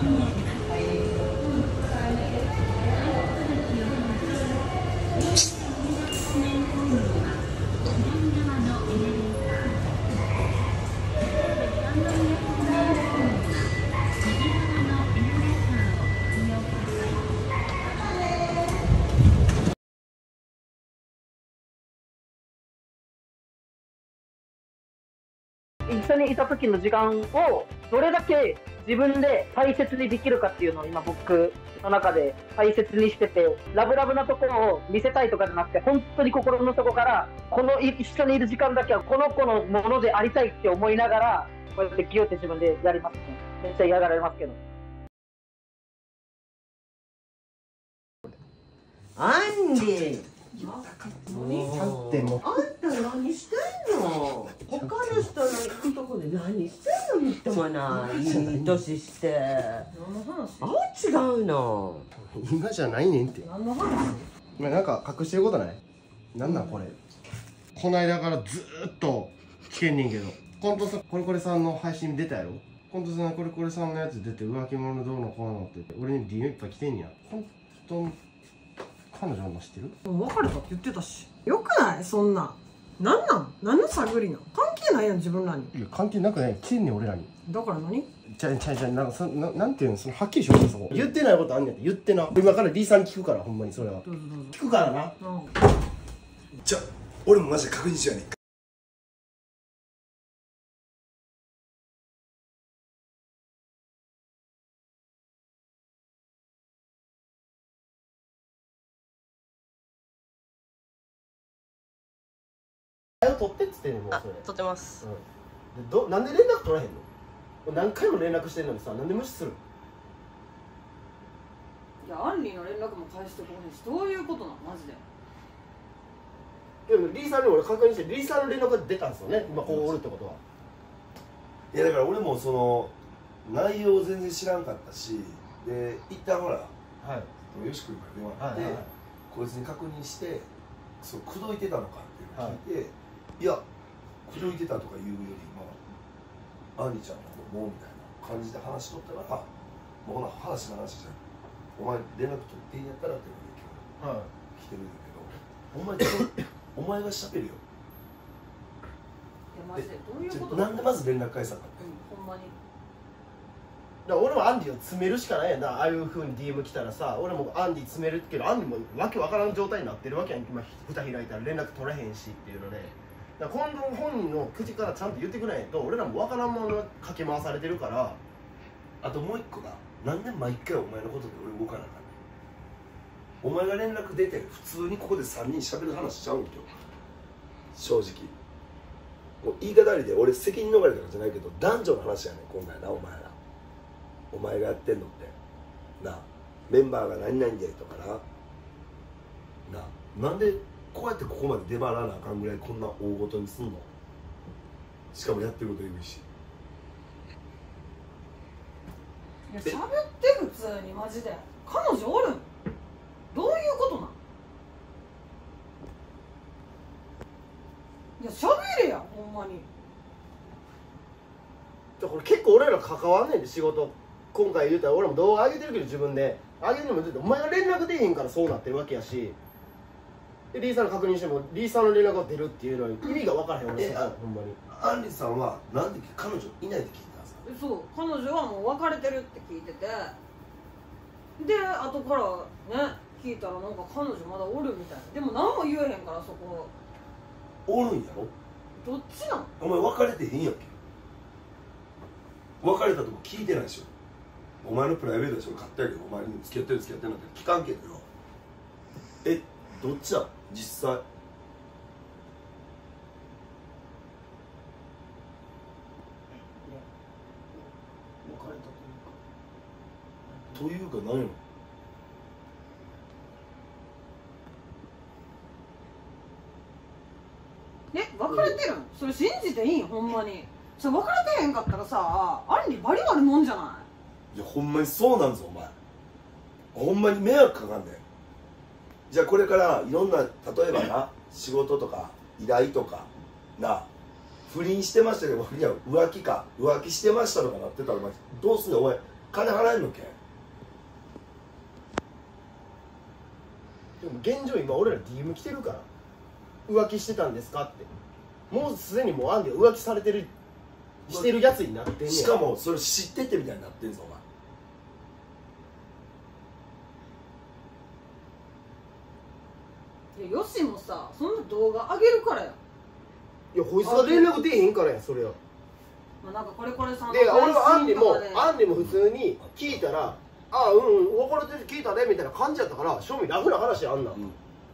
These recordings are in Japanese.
一緒にいた時の時間をどれだけ自分で大切にできるかっていうのを今僕の中で大切にしてて、ラブラブなところを見せたいとかじゃなくて、本当に心の底からこの一緒にいる時間だけはこの子のものでありたいって思いながら、こうやってギュって自分でやりますね。めっちゃ嫌がられますけど。 アンディ、 何ってもうあんた何してんの？他の人の行くとこで何してんの？みっともないいい年して。 何の話？ あ、違うの。 今じゃないねんって。 何の話？ なんか隠してることない？なんなんこれ。この間からずーっと来てんねんけど、コントさんコレコレさんの配信出たやろ。コントさんコレコレさんのやつ出て浮気者どうのこうのって俺に DM いっぱい来てんや。本当彼女の知ってる？ もう別れたって言ってたし。よくないそんな。なんなん？何の探りなん？関係ないやん自分らに。 いや関係なくない。来てんねん俺らに。 だから何？ なんかなんていうの、そのはっきりしようそこ。言ってないことあんねんって言ってな。今から D さんに聞くから、ほんまにそれは。 どうぞどうぞ。 聞くからな。 じゃあ俺もマジで確認しようやねん。 取ってっつってんねんもうそれ。 撮ってます。 でなんで連絡取らへんの？何回も連絡してんのにさ、なんで無視する？ いや、アンリーの連絡も返してこへんし、どういうことなのマジで。 でもリーさんに俺確認して、リーさんの連絡が出たんですよね、今こうおるってことは。 いやだから俺もその内容を全然知らんかったし、で一旦ほらよし君から電話あって、こいつに確認してそう口説いてたのかっていうのを聞いて、いや口説いてたとか言うよりアンリちゃんの子供みたいな感じで話しとったから、もうほな話の話じゃん、お前連絡取っていいんやったらっていうので今日来てるんだけど、お前がしゃべるよ。 いや、マジでどういうことなんでまず連絡返さんかった？ ほんまに。 だから俺もアンディを詰めるしかないやんな。ああいうふうに DM 来たらさ、俺もアンディ詰めるけど、アンディもわけわからん状態になってるわけやん。今蓋開いたら連絡取れへんしっていうので、だから今度本人の口からちゃんと言ってくれへんと、俺らもわからんものかけ回されてるから。 あともう一個が、なんで毎回お前のことで俺動かなあかんねん。お前が連絡出て普通にここで3人しゃべる話しちゃうんよ正直。もう言い方ありで俺責任逃れとかじゃないけど、男女の話やねん今回な。お前らお前がやってんのってな、メンバーが何々でとかなんでこうやってここまで出張らなあかんぐらいこんな大ごとにすんの？しかもやってること言うし。 いや、喋って普通にマジで。彼女おるん？どういうことなん？いや、喋れや、ほんまに。 これ結構俺ら関わんねんで、仕事。今回言うたら俺も動画上げてるけど自分で上げるのも出て、お前が連絡出へんからそうなってるわけやし、でリーさんの確認してもリーさんの連絡が出るっていうのは意味が分からへん。俺ほんまにアンリさんはなんで彼女いないって聞いたんですか？ そう、彼女はもう別れてるって聞いてて、で後からね聞いたらなんか彼女まだおるみたいな。でも何も言えへんから、そこおるんやろ？ どっちなん？ お前別れてへんやんけ。別れたとこ聞いてないでしょ。お前のプライベートでしょ、買ったやけど、お前に付き合ってる付き合ってないって聞かんけどよ。どっちだ実際？ 別れたというか何よ。 別れてるん？それ信じていいん？ほんまに。それ別れてへんかったらさ、あれにバリバリもんじゃない？ いやほんまにそうなんぞお前。ほんまに迷惑かかんねん。じゃあこれからいろんな、例えばな仕事とか依頼とかな、不倫してましたけど、いや浮気してましたとかなってたらお前どうすんねん。お前金払えんのけ。 でも現状今俺ら DM 来てるから、浮気してたんですかって。もうすでにもうアンディは浮気されてるしてるやつになってんねん。 しかもそれ知っててみたいになってんぞお前。 いやよしもさ、そんな動画上げるからや。 いやこいつが連絡出えへんからや、それは。 まあ、なんかこれこれさんので俺はアンディも配信とかでアンディも普通に聞いたら、ああうんうん別れてる聞いたねみたいな感じやったから、正味ラフな話やあんなん、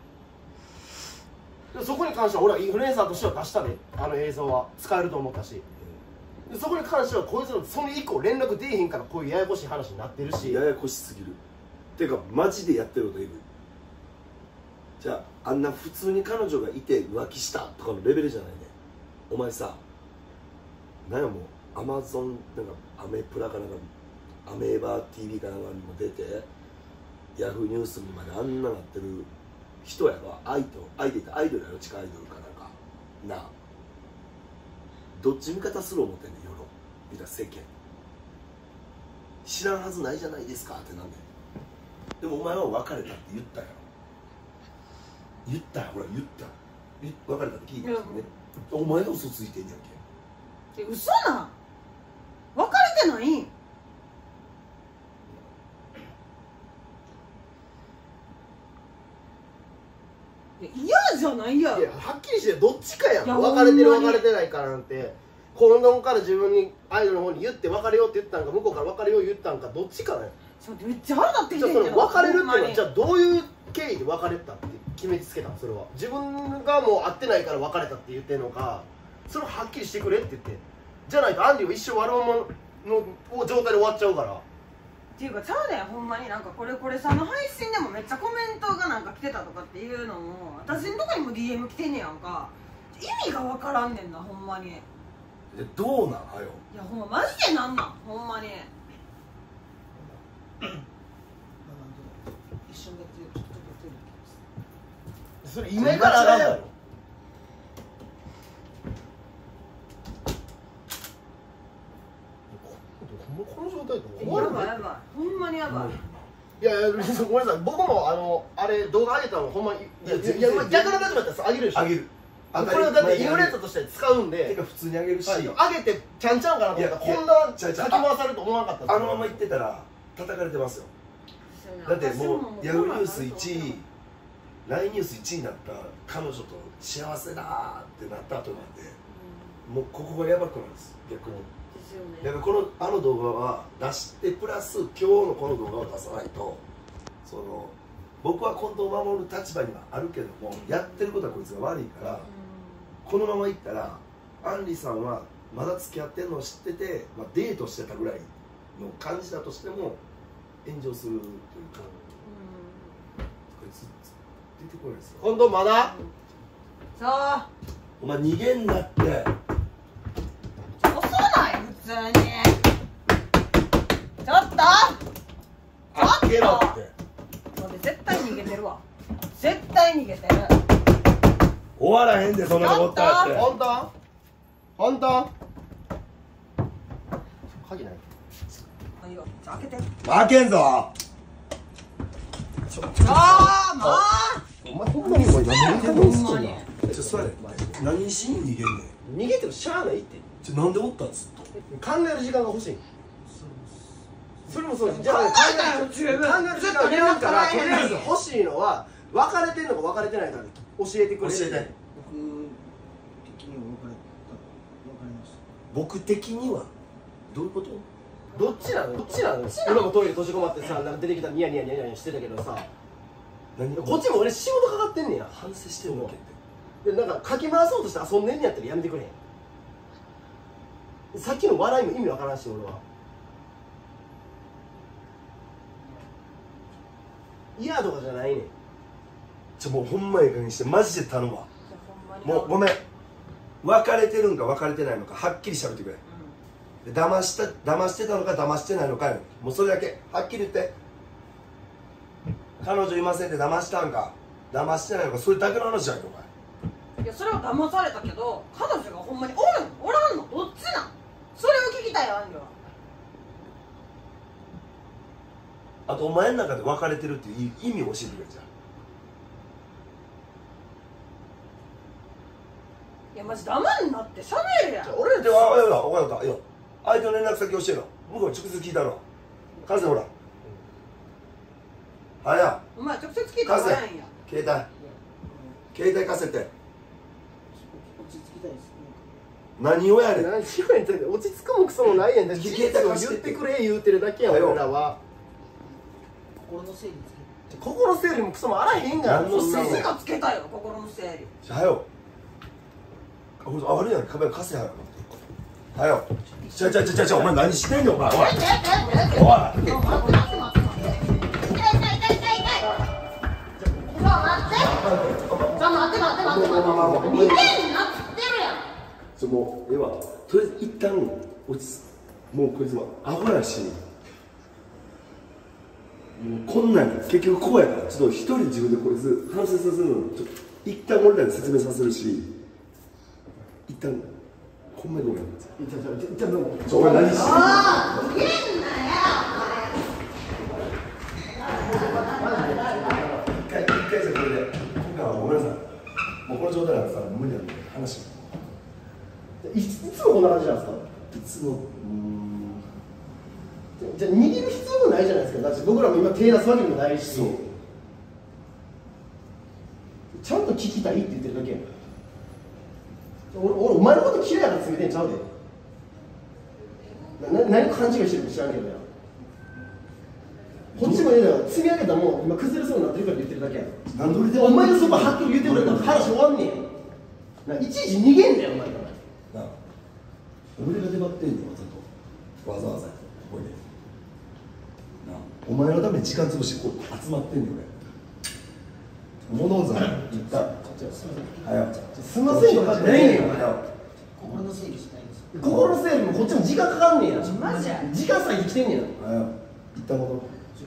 でそこに関しては俺はインフルエンサーとしては出したね、あの映像は使えると思ったし、でそこに関してはこいつのそれ以降連絡出えへんからこういうややこしい話になってるし、 ややこしすぎる。ていうかマジでやってることエグい。じゃああんな普通に彼女がいて浮気したとかのレベルじゃないね。お前さ、なんやもうアマゾンなんかアメプラかなんかアメーバー TV かなんかにも出てヤフーニュースにまであんななってる人やろ。相手ってアイドルやろ、地下アイドルかなんかなあ。どっち味方する思ってんねん世論見たら世間。知らんはずないじゃないですかってなんで。でもお前は別れたって言ったやろ。言ったよ、ほら言った。別れたって聞いたんですよね。お前が嘘ついてんやんけ。 嘘なん。別れてないん。嫌じゃないやん。 いやはっきりしてどっちかやん。 いや別れてるほんまに別れてないからなんて、近藤から自分にアイドルの方に言って別れようって言ったんか、向こうから別れよう言ったんか、どっちかだよ。 ちょっとめっちゃ腹立ってきじゃあそてんけど。 の別れるっていうのはじゃああどういう経緯で別れたって決めつけたの？それは自分がもう会ってないから別れたって言ってんのか、それをはっきりしてくれって言って、じゃないとアンディは一生悪者の状態で終わっちゃうから。 っていうかちゃうねん、ほんまに。なんかこれこれさんの配信でもめっちゃコメントがなんか来てたとかっていうのも私のとこにも DM 来てんねやんか。意味が分からんねんな、ほんまに。いどうなんはよ。 やほんまマジでなんなん、ほんまに。一瞬だけちょっとトイレ行きます。 それ今からあかんやろ。この状態で終わるの？ やばいやばい、ほんまにやばい。 いやいや、ごめんなさい、僕もあれ動画上げたのほんま、いや逆の立場だったらあげるでしょ。 あげる。 これはだってインフルエンサーとして使うんで、 てか普通にあげるし、 上げてちゃんちゃんかなと思ったらこんな先回されると思わなかった。 あのまま言ってたら叩かれてますよ。だってもうヤフーニュース1位、LINE ニュース1位になった彼女と幸せだってなった後なんで、もうここがやばくなるんです逆に。だからあの動画は出してプラス今日のこの動画を出さないと、その僕は近藤を守る立場にはあるけども、やってることはこいつが悪いから、このままいったらアンリさんはまだ付き合ってるのを知ってて、まあ、デートしてたぐらいの感じだとしても炎上するというか、こいつ出てこないですよ。 今度まださあお前逃げんなって。 遅ない普通に。ちょっと開けろって。 待って、絶対逃げてるわ。絶対逃げてる。 終わらへんでそんなことったらって。 本当本当鍵ない。 いいよ、じゃあ開けて。 開けんぞ。 ああもうお前ほんまにこれ何でもほんまにそれ何しに逃げんねん。 逃げてもしゃあないってなんでおったんずっと。 考える時間が欲しい。それもそうです。じゃあ考えたよ十分。 考える時間がいるからとりあえず欲しいのは別れてんのか別れてないか教えてくれ。 教えて。僕的にはどういうこと？ どっちなの？どっちなの？今もトイレ閉じ込まってさ、なんか出てきたらニヤニヤニヤニヤしてたけどさ、 何？ こっちも俺仕事かかってんねや。 反省してるわけって。 でなんかかき回そうとして遊んでんねやったらやめてくれへん。さっきの笑いも意味わからんし俺は。嫌とかじゃないねん。 もうほんまいい加減にしてマジで頼むわ。もうごめん。別れてるんか別れてないのかはっきりしゃべってくれ。騙してたのか騙してないのかよ。もうそれだけはっきり言って。彼女いませんって騙したんか騙してないのか、それだけの話じゃんけお前。 いやそれは騙されたけど、彼女がほんまにおるんおらんのどっちなん。それを聞きたいよアンリは。 あとお前の中で別れてるっていう意味を教えてくれじゃん。 いやマジ黙んなってしゃべるやん。 俺では分かったよ。相手の連絡先教えろ。向こう直接聞いたろ。カセほら。はや。 お前直接聞いたら早いんや。 携帯貸せて。 落ち着きたいです。 何をやねん。 何をやねん。落ち着くもクソもないやん。事実を言ってくれ言うてるだけやん俺らは。 心の整理つけ心整理もクソもあらへんがな。 何の整理先がつけたよ心の整理。 はよ。あるやん、カメラ貸せはよ。はよ。ちゃお前何してんねんお前。おい。もうええわ。とりあえず一旦落ち着く。もうこいつはアホやし、もうこんなん結局こうやから、ちょっと一人自分でこいつ反省させるのちょっと一旦俺らに説明させるし、一旦ほんまにごめん。お前何してんの。一回じゃこれで今回はごめんなさい。もうこの状態なんてさ無理なんで話。 いつもこんな感じなんですか。 いつもじゃあ握る必要もないじゃないですか。だって僕らも今手出すわけでもないし、ちゃんと聞きたいって言ってるだけやん。俺お前のこと嫌いやから詰めてんちゃうで。何を勘違いしてるか知らんけどや。こっちもね、積み上げたもん今崩れそうになってるから言ってるだけやん。 何でお前のそばはっきり言ってくれたら話終わんねんや。いちいち逃げんだよお前から。 なあ、俺が出張ってんのわざとわざわざここになあ、お前のために時間潰してこう集まってんの俺物音言ったはよすいませんとかじゃないねんよ。 心の整理したいんです。 心の整理もこっちも時間かかんねんや。 マジや。 時間さえ生きてんねんや。 はよ一旦戻ろう。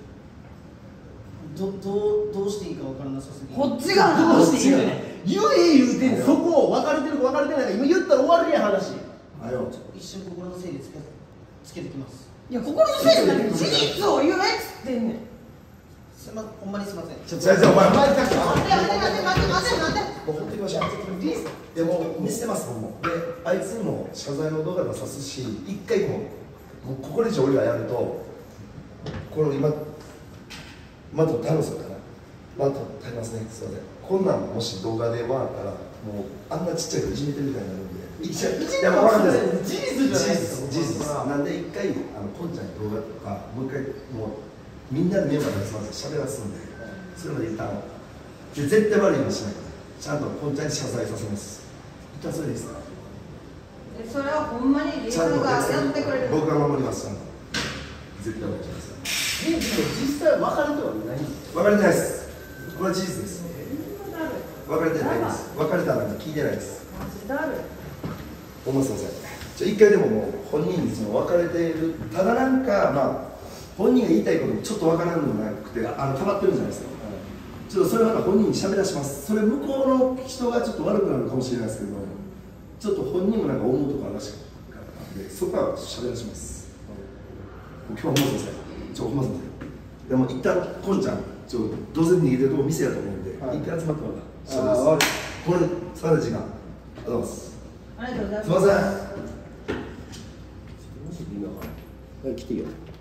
どうしていいかわからなさすぎる。 こっちがどうして言うねん。言うてんねん。そこを別れてるか別れてないか今言ったら終わるやん話。 はよ一瞬心の整理つけてきます。 いや心の整理だけど事実を言えっつってんねん。 ほんまにすいません。 お前待ってもうほっときましょう。でも見せてます僕も。であいつにも謝罪の動画出さすし、一回もうここで以上俺がやるとこれ今マット頼むするかな。マット頼みますね。すいません。こんなんもし動画で回ったらもうあんなちっちゃい子いじめてるみたいになるんで。いや分かんないです。事実です。なんで一回こんちゃんに動画とかもう一回もうみんなでメンバーで集まって喋らすんで、それまで一旦で絶対悪いようにしないで、ちゃんとこんちゃんに謝罪させます。一旦それでいいですか。 それはほんまにリサがやってくれる。 僕が守ります。ちゃんと絶対お願いします。 実際別れてはないんです別れてないです。これは事実です。別れてないです。別れたなんか聞いてないです。 マジだる。 ほんますいません。一回でももう本人にその別れている、ただなんかまあ本人が言いたいこともちょっとわからんのもなくて溜まってるんじゃないですか。ちょっとそれまた本人に喋らします。それ向こうの人がちょっと悪くなるかもしれないですけど、ちょっと本人もなんか思うとこあるらしかったんで、そこは喋らします。今日はほんますいません。ほんますいません。でも一旦こんちゃんどうせ逃げてるとこ店やと思うんで、一回集まってもらった。これそれで時間。ありがとうございます。 ありがとうございます。 すみません。 来てよ。